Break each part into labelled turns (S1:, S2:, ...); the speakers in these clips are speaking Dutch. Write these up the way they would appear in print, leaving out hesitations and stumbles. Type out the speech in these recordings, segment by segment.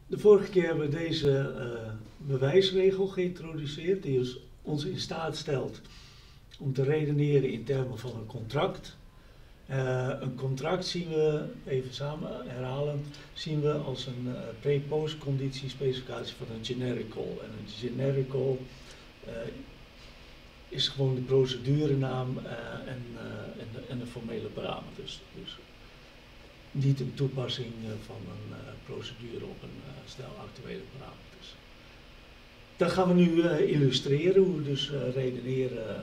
S1: De vorige keer hebben we deze bewijsregel geïntroduceerd die ons in staat stelt om te redeneren in termen van een contract. Een contract zien we, even samen herhalen, zien we als een pre-post conditiespecificatie van een generic call. En een generic call is gewoon de procedurenaam en de formele parameters. Dus niet een toepassing van een procedure op een stel actuele parameters. Dat gaan we nu illustreren, hoe we dus redeneren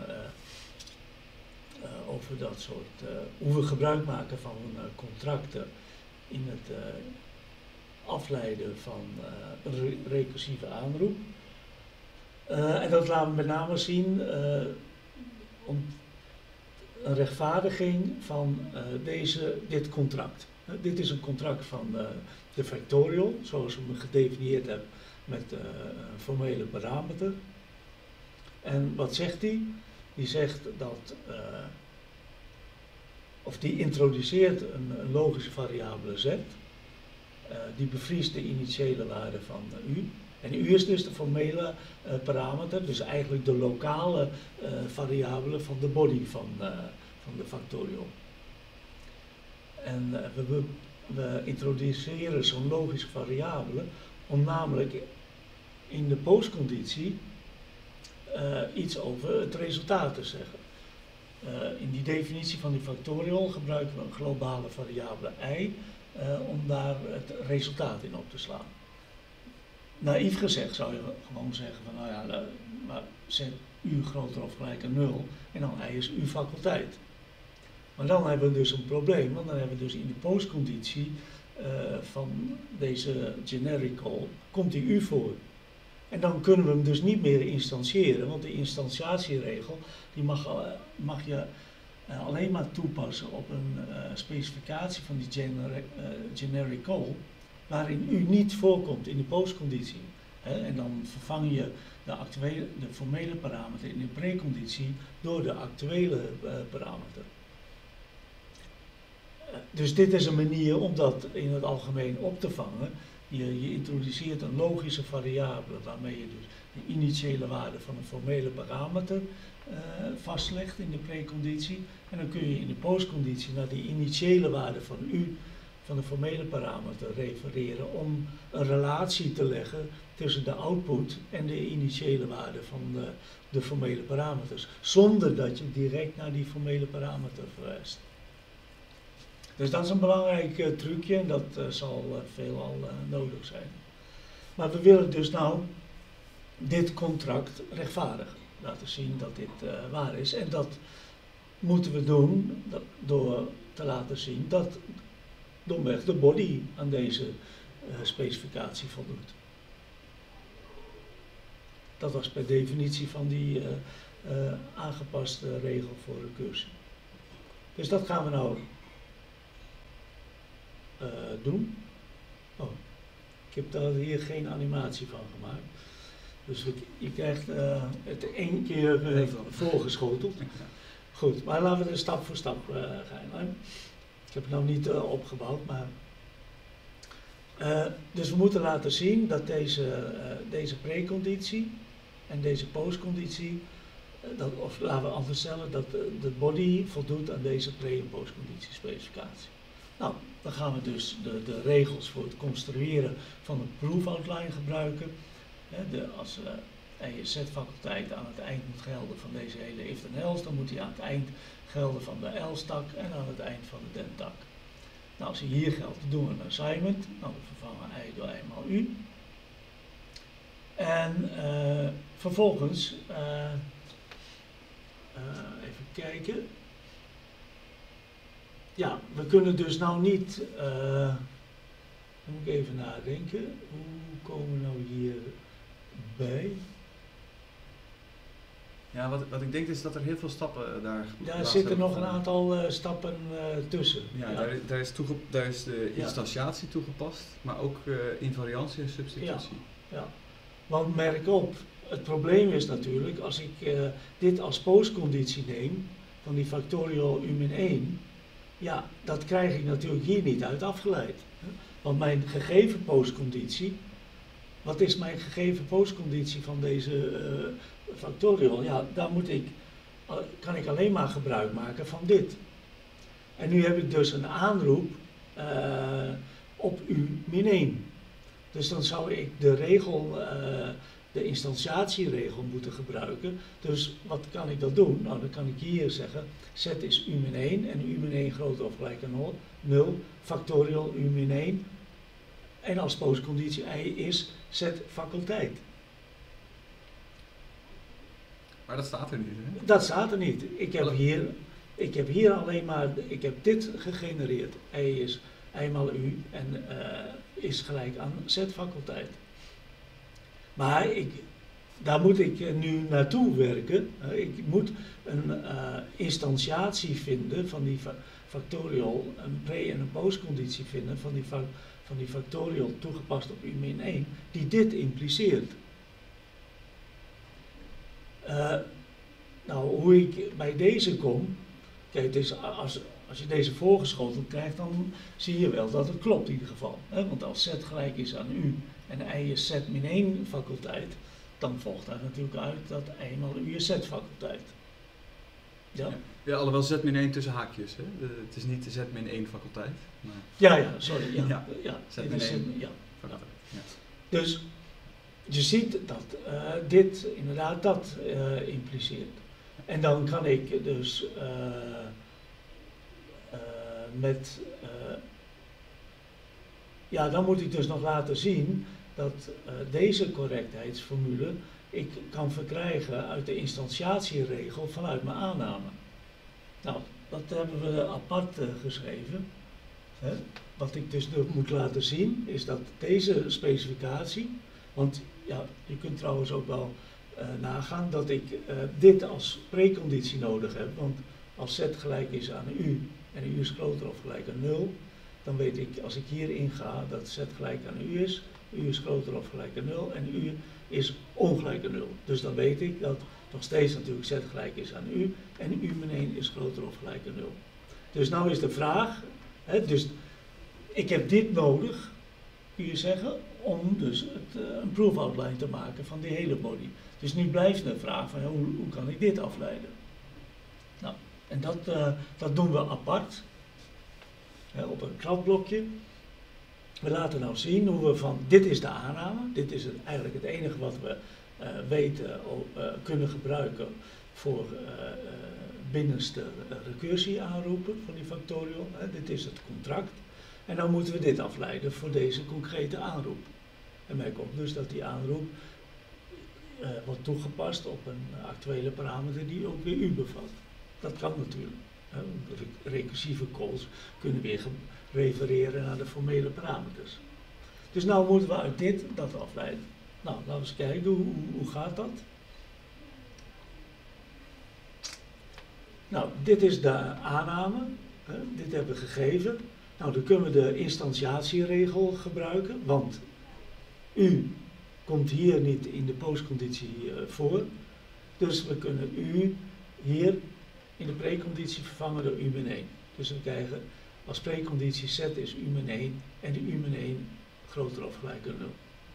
S1: over dat soort, hoe we gebruik maken van contracten in het afleiden van een recursieve aanroep. En dat laten we met name zien om een rechtvaardiging van dit contract. Dit is een contract van de factorial, zoals we hem gedefinieerd hebben met een formele parameter. En wat zegt hij? Die zegt dat, of die introduceert een logische variabele z, die bevriest de initiële waarde van u. En u is dus de formele parameter, dus eigenlijk de lokale variabele van de body van de factorial. En we introduceren zo'n logische variabele om namelijk in de postconditie iets over het resultaat te zeggen. In die definitie van die factorial gebruiken we een globale variabele i om daar het resultaat in op te slaan. Naïef gezegd zou je gewoon zeggen van nou ja, maar zet u groter of gelijk aan 0 en dan i is uw faculteit. Maar dan hebben we dus een probleem, want dan hebben we dus in de postconditie van deze generic call, komt die u voor. En dan kunnen we hem dus niet meer instantiëren, want de instantiatieregel die mag je alleen maar toepassen op een specificatie van die generic call, waarin u niet voorkomt in de postconditie. En dan vervang je de formele parameter in de preconditie door de actuele parameter. Dus dit is een manier om dat in het algemeen op te vangen. Je introduceert een logische variabele waarmee je dus de initiële waarde van een formele parameter vastlegt in de preconditie. En dan kun je in de postconditie naar die initiële waarde van u, van de formele parameter, refereren om een relatie te leggen tussen de output en de initiële waarde van de formele parameters. Zonder dat je direct naar die formele parameter verwijst. Dus dat is een belangrijk trucje en dat zal veelal nodig zijn. Maar we willen dus nou dit contract rechtvaardigen. Laten zien dat dit waar is. En dat moeten we doen door te laten zien dat domweg de body aan deze specificatie voldoet. Dat was per definitie van die aangepaste regel voor recursie. Dus dat gaan we nou doen. Oh, ik heb daar hier geen animatie van gemaakt. Dus je krijgt het één keer voorgeschoteld. Goed, maar laten we er stap voor stap gaan. Ik heb het nou niet opgebouwd, maar... dus we moeten laten zien dat deze preconditie en deze postconditie, of laten we anders stellen, dat de body voldoet aan deze pre- en postconditie specificatie. Nou, dan gaan we dus de regels voor het construeren van een proof outline gebruiken. Als je z-faculteit aan het eind moet gelden van deze hele if en else, dan moet hij aan het eind gelden van de else-tak en aan het eind van de then-tak. Nou, als hij hier geldt, doen we een assignment. Nou, we vervangen i door i maal u. En vervolgens, even kijken. Ja, we kunnen dus nou niet, moet ik even nadenken, hoe komen we nou hierbij?
S2: Ja, wat ik denk is dat er heel veel stappen daar...
S1: Ja, er zitten nog een aantal stappen tussen.
S2: Ja, ja. Daar is de instantiatie toegepast, maar ook invariantie en substitutie.
S1: Ja. Want merk op, het probleem is natuurlijk, als ik dit als postconditie neem, van die factorial u-1, dat krijg ik natuurlijk hier niet uit afgeleid. Want mijn gegeven postconditie wat is mijn gegeven postconditie van deze factorial? Ja, daar kan ik alleen maar gebruik maken van dit. En nu heb ik dus een aanroep op U-1. Dus dan zou ik de regel, de instantiatieregel moeten gebruiken. Dus wat kan ik dat doen? Nou, dan kan ik hier zeggen, z is U-1 en U-1 groter of gelijk aan 0, factorial U-1. En als postconditie I is z faculteit.
S2: Maar dat staat er niet, hè?
S1: Dat staat er niet. Ik heb hier alleen maar, ik heb dit gegenereerd. I is I maal U en is gelijk aan z faculteit. Maar daar moet ik nu naartoe werken. Ik moet een instantiatie vinden van die factorial, een pre- en een postconditie vinden van die factorial toegepast op U-1, die dit impliceert. Nou, hoe ik bij deze kom, kijk, dus als je deze voorgeschoteld krijgt, dan zie je wel dat het klopt in ieder geval. Hè? Want als z gelijk is aan U en I is z-1 faculteit, dan volgt daar natuurlijk uit dat I maal U is z-faculteit. Ja?
S2: Ja, alhoewel z-1 tussen haakjes, hè? Het is niet de z-1 faculteit. Maar...
S1: Ja, sorry. Ja.
S2: Z-1
S1: ja.
S2: faculteit. Ja.
S1: Dus je ziet dat dit inderdaad dat impliceert. En dan kan ik dus dan moet ik dus nog laten zien dat deze correctheidsformule ik kan verkrijgen uit de instantiatieregel vanuit mijn aanname. Nou, dat hebben we apart geschreven. Hè? Wat ik dus moet laten zien is dat deze specificatie, want ja, je kunt trouwens ook wel nagaan dat ik dit als preconditie nodig heb, want als z gelijk is aan U en U is groter of gelijk aan 0, dan weet ik als ik hierin ga dat z gelijk aan U is groter of gelijk aan 0 en U is ongelijk aan 0. Dus dan weet ik dat nog steeds natuurlijk z gelijk is aan U en U-1 is groter of gelijk aan 0. Dus nou is de vraag, dus ik heb dit nodig, kun je zeggen, om dus een proof outline te maken van die hele body. Dus nu blijft de vraag van hoe kan ik dit afleiden? Nou, en dat doen we apart, op een kladblokje. We laten nou zien hoe we dit is de aanname, dit is eigenlijk het enige wat we weten, kunnen gebruiken voor binnenste recursie aanroepen van die factorial. Dit is het contract. En dan moeten we dit afleiden voor deze concrete aanroep. En mij komt dus dat die aanroep wordt toegepast op een actuele parameter die ook weer U bevat. Dat kan natuurlijk. Recursieve calls kunnen weer refereren naar de formele parameters. Dus nou moeten we uit dit dat afleiden. Nou, laten we eens kijken hoe gaat dat. Nou, dit is de aanname. Dit hebben we gegeven. Nou, dan kunnen we de instantiatieregel gebruiken, want U komt hier niet in de postconditie voor. Dus we kunnen U hier in de preconditie vervangen door U-1. Dus we krijgen als preconditie z is U-1 en de U-1 groter of gelijk aan 0.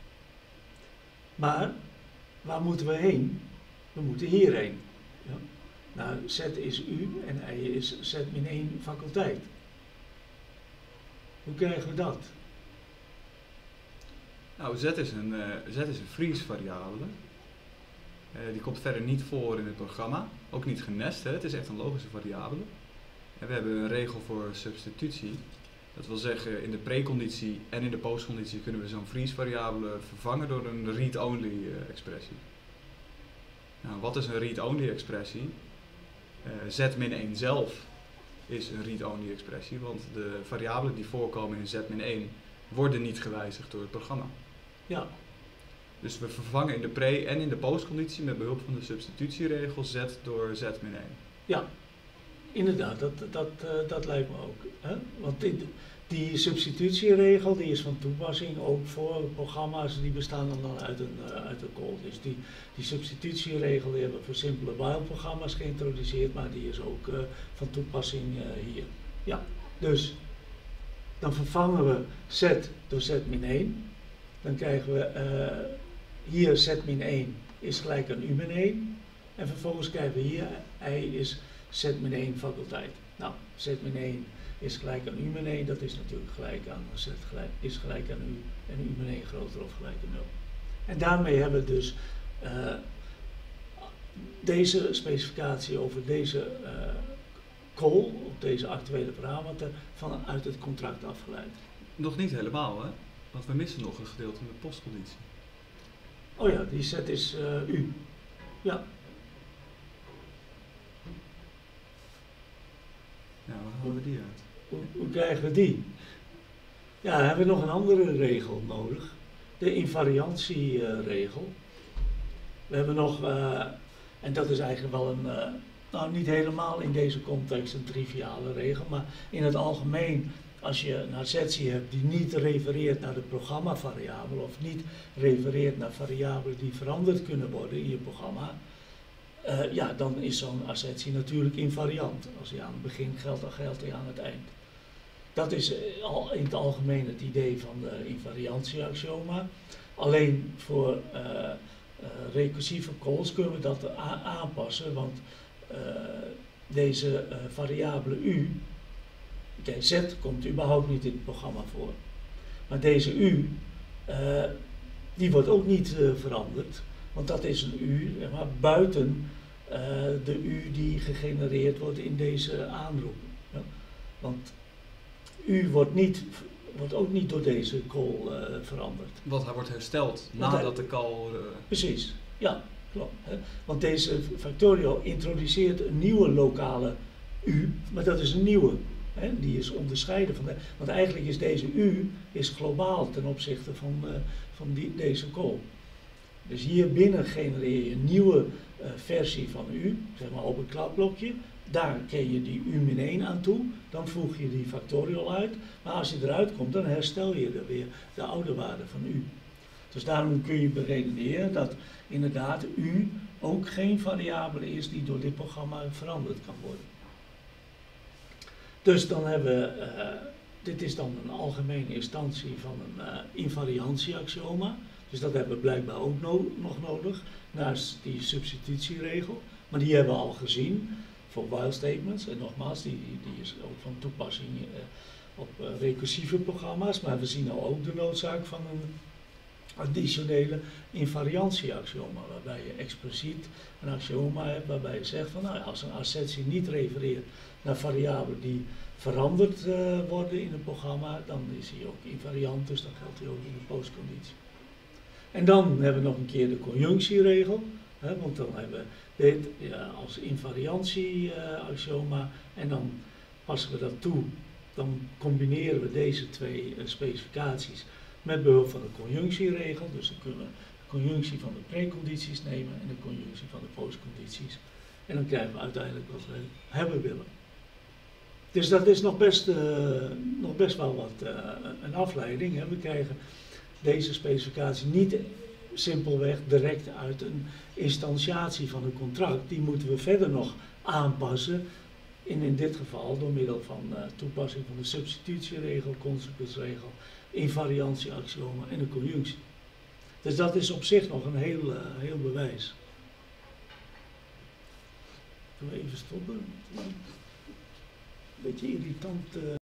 S1: Maar waar moeten we heen? We moeten hierheen. Ja. Nou, z is U en I is z-1 faculteit. Hoe krijgen we dat?
S2: Nou, z is een Fries variabele. Die komt verder niet voor in het programma. Ook niet genest, hè? Het is echt een logische variabele. En we hebben een regel voor substitutie. Dat wil zeggen, in de preconditie en in de postconditie kunnen we zo'n Fries variabele vervangen door een read-only expressie. Nou, wat is een read-only expressie? Z-1 zelf is een read-only expressie, want de variabelen die voorkomen in Z-1 worden niet gewijzigd door het programma.
S1: Ja.
S2: Dus we vervangen in de pre- en in de postconditie met behulp van de substitutieregel Z door Z-1.
S1: Ja, inderdaad, dat lijkt me ook. Hè? Want die substitutieregel die is van toepassing ook voor programma's die bestaan dan uit een call. Dus die substitutieregel die hebben we voor simpele while-programma's geïntroduceerd, maar die is ook van toepassing hier. Ja, dus dan vervangen we Z door Z-1. dan krijgen we hier z-1 is gelijk aan u-1. En vervolgens krijgen we hier i is z-1 faculteit. Nou, z-1 is gelijk aan u-1, dat is natuurlijk gelijk aan z is gelijk aan u en u-1 groter of gelijk aan 0. En daarmee hebben we dus deze specificatie over deze call, op deze actuele parameter, vanuit het contract afgeleid.
S2: Nog niet helemaal, hè? Want we missen nog een gedeelte met postconditie.
S1: Oh ja, die z is u. Ja.
S2: Ja, waar halen we die uit?
S1: Hoe krijgen we die? Ja, dan hebben we nog een andere regel nodig. De invariantieregel. We hebben nog, en dat is eigenlijk wel een, nou niet helemaal in deze context een triviale regel, maar in het algemeen, als je een assertie hebt die niet refereert naar de programmavariabel of niet refereert naar variabelen die veranderd kunnen worden in je programma, ja, dan is zo'n assertie natuurlijk invariant. Als die aan het begin geldt, dan geldt die aan het eind. Dat is al in het algemeen het idee van de invariantieaxioma. Alleen voor recursieve calls kunnen we dat aanpassen, want deze variabele u, kijk, z komt überhaupt niet in het programma voor. Maar deze u, die wordt ook niet veranderd, want dat is een u, maar buiten de u die gegenereerd wordt in deze aanroep. Ja? Want u wordt ook niet door deze call veranderd.
S2: Want hij wordt hersteld nadat de call...
S1: Precies, ja, klopt. Hè? Want deze factorial introduceert een nieuwe lokale u, maar dat is een nieuwe. Hè? Die is onderscheiden van de... Want eigenlijk is deze u is globaal ten opzichte van deze call. Dus hier binnen genereer je een nieuwe versie van u, zeg maar op een kladblokje. Daar ken je die u-1 aan toe, dan voeg je die factorial uit. Maar als je eruit komt, dan herstel je er weer de oude waarde van u. Dus daarom kun je beredeneren dat inderdaad u ook geen variabele is die door dit programma veranderd kan worden. Dus dan hebben we, dit is dan een algemene instantie van een invariantieaxioma. Dus dat hebben we blijkbaar ook nog nodig, naast die substitutieregel. Maar die hebben we al gezien voor while statements. En nogmaals, die is ook van toepassing op recursieve programma's. Maar we zien al ook de noodzaak van een additionele invariantieaxioma, waarbij je expliciet een axioma hebt waarbij je zegt van, nou ja, als een assertie niet refereert naar variabelen die veranderd worden in het programma, dan is hij ook invariant, dus dan geldt hij ook in de postconditie. En dan hebben we nog een keer de conjunctieregel, want dan hebben we dit als invariantieaxioma en dan passen we dat toe. Dan combineren we deze twee specificaties met behulp van de conjunctieregel. Dus dan kunnen we de conjunctie van de precondities nemen en de conjunctie van de postcondities. En dan krijgen we uiteindelijk wat we hebben willen. Dus dat is nog best wel wat een afleiding. Hè. We krijgen deze specificatie niet simpelweg direct uit een instantiatie van een contract. Die moeten we verder nog aanpassen. In dit geval door middel van toepassing van de substitutieregel, consequensregel, invariantieaxioma en de conjunctie. Dus dat is op zich nog een heel bewijs. Zullen we even stoppen? Een beetje irritant.